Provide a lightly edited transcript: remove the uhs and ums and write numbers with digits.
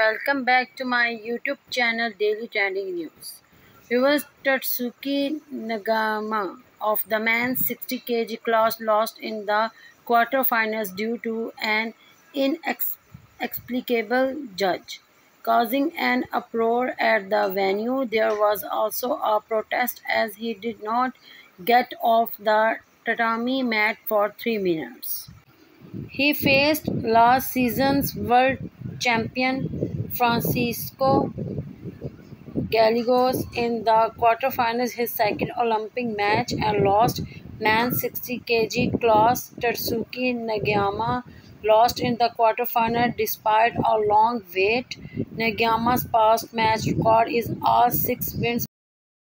welcome back to my YouTube channel Daily Trending News. Viewers, Tatsuki Nagama of the men's 60 kg class lost in the quarterfinals due to an inexplicable judge, causing an uproar at the venue. There was also a protest as he did not get off the tatami mat for 3 minutes. He faced last season's world champion Francisco Gallegos in the quarterfinals, his second Olympic match, and lost men's 60 kg class. Tatsuki Nagayama lost in the quarterfinal despite a long wait. Nagayama's past match record is all 6 wins